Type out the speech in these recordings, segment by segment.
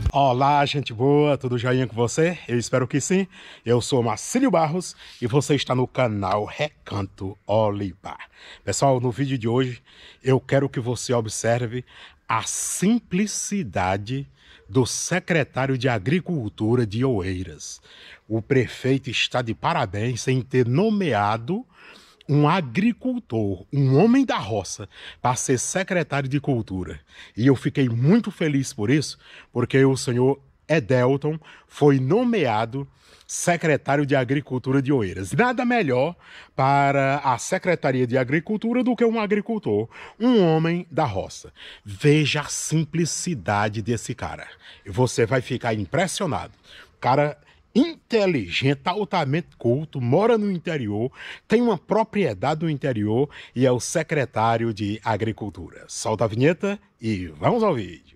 Olá, gente boa, tudo joinha com você? Eu espero que sim. Eu sou Marcílio Barros e você está no canal Recanto Olivar. Pessoal, no vídeo de hoje eu quero que você observe a simplicidade do secretário de Agricultura de Oeiras. O prefeito está de parabéns em ter nomeado um agricultor, um homem da roça, para ser secretário de Cultura. E eu fiquei muito feliz por isso, porque o senhor Edelton foi nomeado secretário de Agricultura de Oeiras. Nada melhor para a Secretaria de Agricultura do que um agricultor, um homem da roça. Veja a simplicidade desse cara. E você vai ficar impressionado. O cara inteligente, altamente culto, mora no interior, tem uma propriedade no interior e é o secretário de Agricultura. Solta a vinheta e vamos ao vídeo.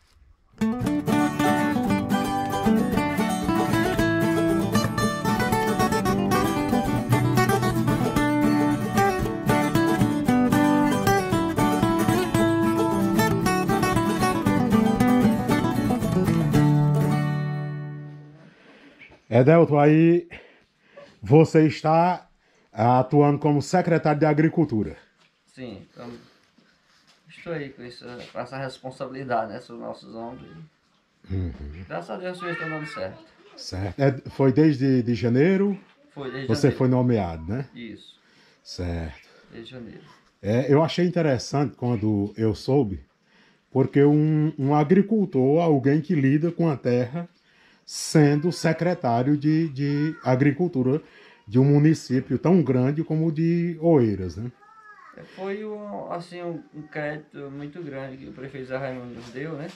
Edelton, aí você está atuando como secretário de Agricultura. Sim, então, estou aí com essa responsabilidade, né, sobre nossos ombros. Graças a Deus, está dando certo. Certo. Foi desde janeiro? Foi desde Você janeiro. foi nomeado, né? Isso, Certo. desde janeiro. Eu achei interessante quando eu soube, porque um agricultor, alguém que lida com a terra, sendo secretário de Agricultura de um município tão grande como o de Oeiras, né? Foi um crédito muito grande que o prefeito Zé Raimundo nos deu, né?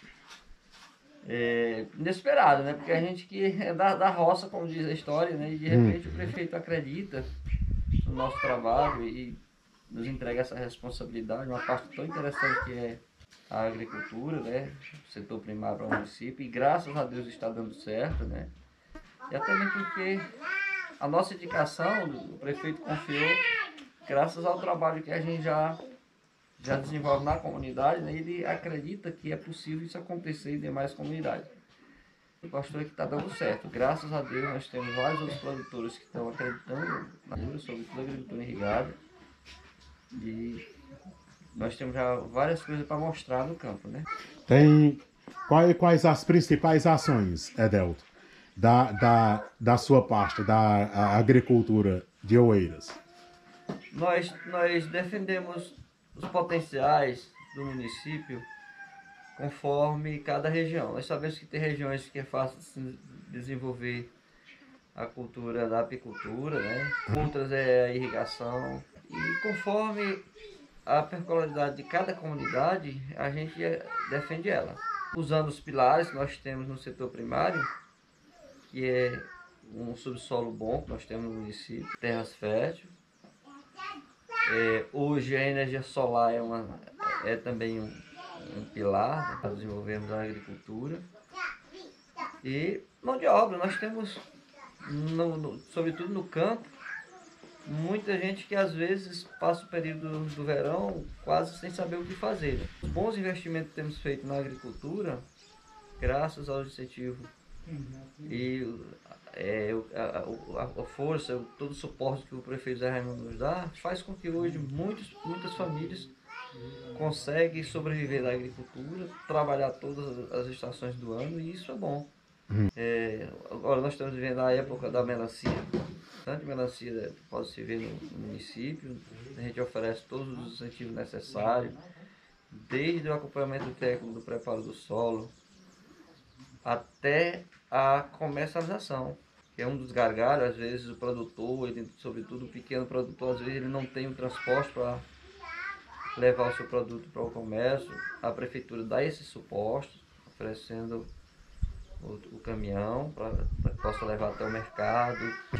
Inesperado, né? Porque a gente que é da roça, como diz a história, né? E de repente o prefeito acredita no nosso trabalho e nos entrega essa responsabilidade, uma parte tão interessante que é a agricultura, né? O setor primário para o município, e graças a Deus está dando certo, né? E até mesmo porque a nossa indicação, o prefeito confiou, graças ao trabalho que a gente já desenvolve na comunidade, né? Ele acredita que é possível isso acontecer em demais comunidades. O pastor é que está dando certo. Graças a Deus nós temos vários outros produtores que estão acreditando na agricultura, sobretudo a agricultura irrigada. E nós temos já várias coisas para mostrar no campo, né? Quais as principais ações, Edelton, da sua parte, da Agricultura de Oeiras? Nós defendemos os potenciais do município conforme cada região. Nós sabemos que tem regiões que é fácil de se desenvolver a cultura da apicultura, né? Outras é a irrigação. E conforme a peculiaridade de cada comunidade, a gente defende ela. Usando os pilares que nós temos no setor primário, que é um subsolo bom que nós temos no município, terras férteis. Hoje a energia solar é também um pilar para desenvolvermos a agricultura. E mão de obra, nós temos, sobretudo no campo, muita gente que às vezes passa o período do verão quase sem saber o que fazer. Os bons investimentos que temos feito na agricultura, graças ao incentivo e a força, todo o suporte que o prefeito Zé Raimundo nos dá, faz com que hoje muitas famílias conseguem sobreviver da agricultura, trabalhar todas as estações do ano, e isso é bom. Agora nós estamos vivendo a época da melancia. Tanto melancia pode se ver no município, a gente oferece todos os incentivos necessários, desde o acompanhamento técnico do preparo do solo até a comercialização, que é um dos gargalos. Às vezes o produtor, sobretudo o pequeno produtor, às vezes ele não tem o transporte para levar o seu produto para o comércio. A prefeitura dá esse suporte, oferecendo o caminhão para que possa levar até o mercado.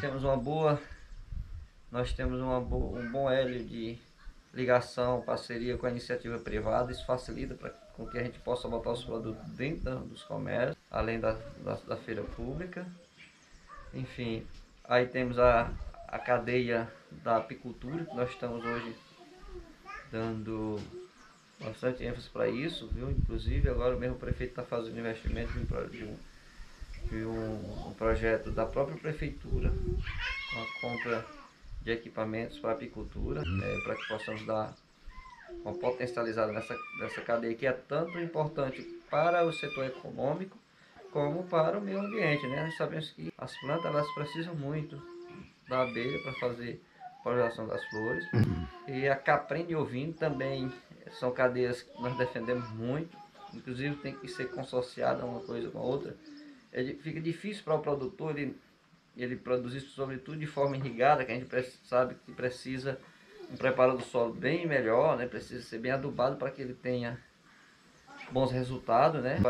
Nós temos um bom elo de ligação, parceria com a iniciativa privada. Isso facilita com que a gente possa botar os produtos dentro dos comércios, além da feira pública. Enfim, aí temos a cadeia da apicultura, que nós estamos hoje dando bastante ênfase para isso, viu? Inclusive agora mesmo o prefeito está fazendo investimento de um projeto da própria prefeitura, com a compra de equipamentos para apicultura, para que possamos dar uma potencializada nessa cadeia que é tanto importante para o setor econômico como para o meio ambiente, né? Nós sabemos que as plantas elas precisam muito da abelha para fazer a polinização das flores, e a caprina e ovino também são cadeias que nós defendemos muito, inclusive tem que ser consorciada uma coisa com a outra. Fica difícil para o produtor ele produzir sobretudo de forma irrigada, que a gente sabe que precisa um preparo do solo bem melhor, né? Precisa ser bem adubado para que ele tenha bons resultados, né?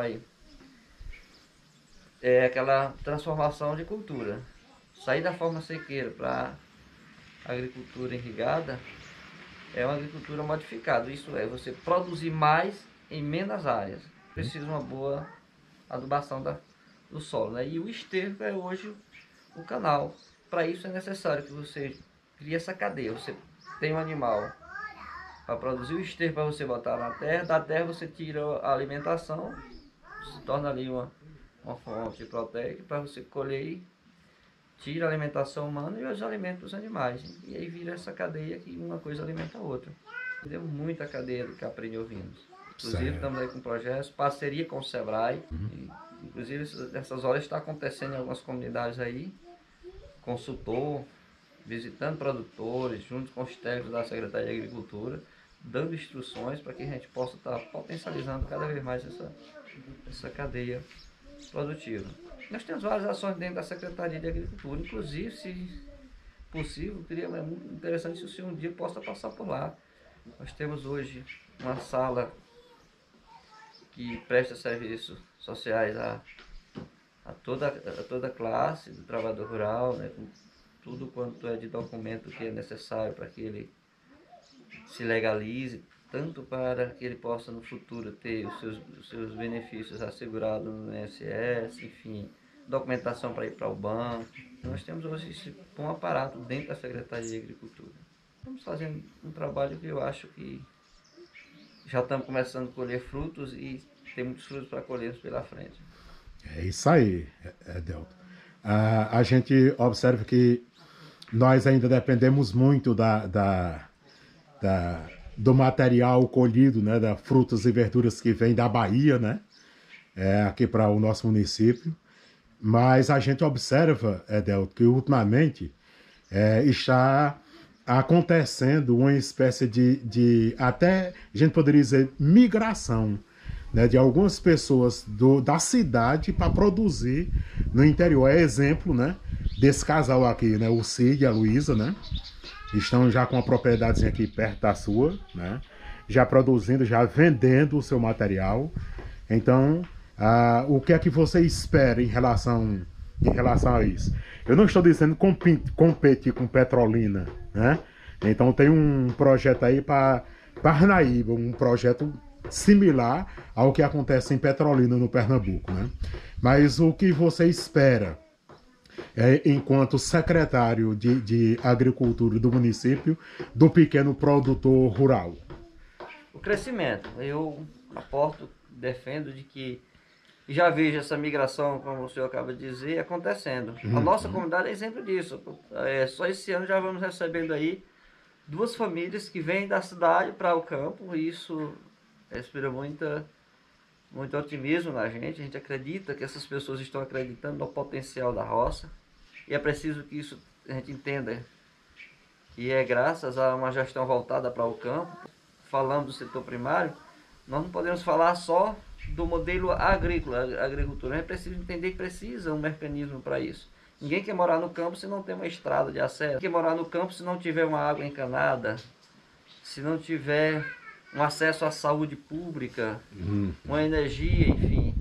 É aquela transformação de cultura. Sair da forma sequeira para agricultura irrigada é uma agricultura modificada. Isso é, você produzir mais em menos áreas. Precisa uma boa adubação do solo, né? E o esterco é hoje o canal. Para isso é necessário que você crie essa cadeia. Você tem um animal para produzir o esterco para você botar na terra. Da terra você tira a alimentação, se torna ali uma fonte proteica para você colher, tira a alimentação humana e os alimentos dos animais. E aí vira essa cadeia que uma coisa alimenta a outra. Deu muita cadeia do caprino e ovinos. Inclusive estamos aí com projetos, parceria com o Sebrae. Inclusive nessas horas está acontecendo em algumas comunidades aí, consultor, visitando produtores, junto com os técnicos da Secretaria de Agricultura, dando instruções para que a gente possa estar potencializando cada vez mais essa cadeia produtiva. Nós temos várias ações dentro da Secretaria de Agricultura, inclusive, se possível, seria muito interessante se o senhor um dia possa passar por lá. Nós temos hoje uma sala que presta serviços sociais a toda a classe do trabalhador rural, né, com tudo quanto é de documento que é necessário para que ele se legalize, tanto para que ele possa no futuro ter os seus benefícios assegurados no INSS, enfim, documentação para ir para o banco. Nós temos hoje esse bom aparato dentro da Secretaria de Agricultura. Estamos fazendo um trabalho que eu acho que já estamos começando a colher frutos e tem muitos frutos para colher pela frente. É isso aí, Edelton. A gente observa que nós ainda dependemos muito do material colhido, né, das frutas e verduras que vem da Bahia, né, aqui para o nosso município. Mas a gente observa, Edelton, que ultimamente está acontecendo uma espécie de até, a gente poderia dizer, migração, né, de algumas pessoas da cidade para produzir no interior. É exemplo, né, desse casal aqui, né, o Cid e a Luísa, né, estão já com uma propriedadezinha aqui perto da sua, né, já produzindo, já vendendo o seu material. Então, o que é que você espera em relação a isso? Eu não estou dizendo competir com Petrolina, né? Então tem um projeto aí para Parnaíba, um projeto similar ao que acontece em Petrolina, no Pernambuco, né? Mas o que você espera, enquanto secretário de Agricultura do município, do pequeno produtor rural? O crescimento. Eu aporto, defendo de que já vejo essa migração, como o senhor acaba de dizer, acontecendo. A nossa comunidade é exemplo disso. Só esse ano já vamos recebendo aí 2 famílias que vêm da cidade para o campo, e isso inspira muito otimismo na gente. A gente acredita que essas pessoas estão acreditando no potencial da roça, e é preciso que isso a gente entenda. E é graças a uma gestão voltada para o campo. Falando do setor primário, nós não podemos falar só do modelo agrícola, agricultura. A gente precisa entender que precisa um mecanismo para isso. Ninguém quer morar no campo se não tem uma estrada de acesso. Ninguém quer morar no campo se não tiver uma água encanada, se não tiver um acesso à saúde pública, uma energia, enfim.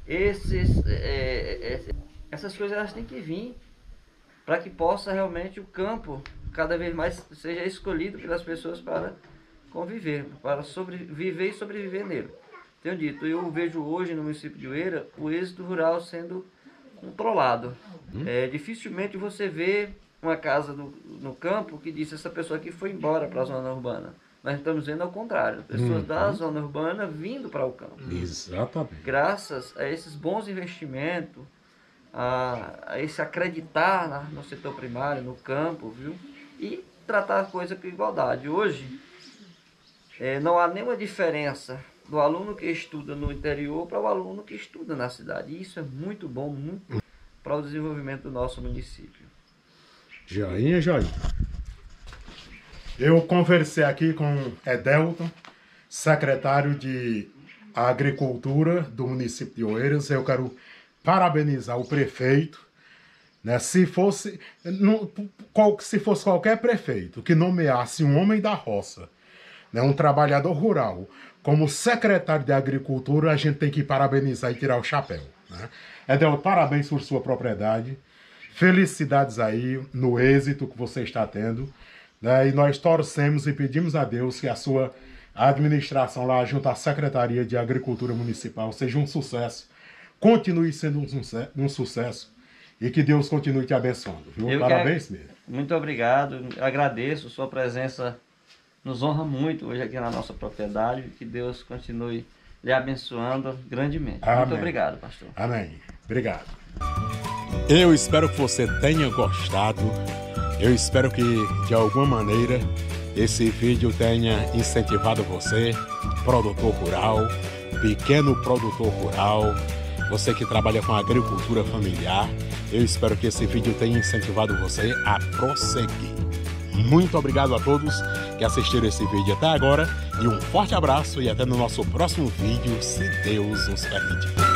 Essas coisas elas têm que vir para que possa realmente o campo cada vez mais seja escolhido pelas pessoas para conviver, para viver e sobreviver nele. Tenho dito, eu vejo hoje no município de Oeiras o êxito rural sendo controlado. Dificilmente você vê uma casa no campo que diz essa pessoa aqui foi embora para a zona urbana. nós estamos vendo ao contrário. Pessoas da zona urbana vindo para o campo. Exatamente. Graças a esses bons investimentos, a esse acreditar no setor primário, no campo, viu? E tratar a coisa com igualdade. Hoje, não há nenhuma diferença do aluno que estuda no interior para o aluno que estuda na cidade. E isso é muito bom, muito para o desenvolvimento do nosso município. Joinha. Eu conversei aqui com Edelton, secretário de Agricultura do município de Oeiras. Eu quero parabenizar o prefeito, né? Se fosse qualquer prefeito que nomeasse um homem da roça, né, um trabalhador rural, como secretário de Agricultura, a gente tem que parabenizar e tirar o chapéu, né? Edelton, parabéns por sua propriedade. Felicidades aí no êxito que você está tendo, né? E nós torcemos e pedimos a Deus que a sua administração lá junto à Secretaria de Agricultura Municipal seja um sucesso, continue sendo um sucesso e que Deus continue te abençoando, viu? Parabéns mesmo. Muito obrigado, agradeço, sua presença nos honra muito hoje aqui na nossa propriedade, que Deus continue lhe abençoando grandemente. Amém. Muito obrigado, pastor. Amém. Obrigado. Eu espero que você tenha gostado. Eu espero que, de alguma maneira, esse vídeo tenha incentivado você, produtor rural, pequeno produtor rural, você que trabalha com agricultura familiar. Eu espero que esse vídeo tenha incentivado você a prosseguir. Muito obrigado a todos que assistiram esse vídeo até agora e um forte abraço e até no nosso próximo vídeo, se Deus nos permitir.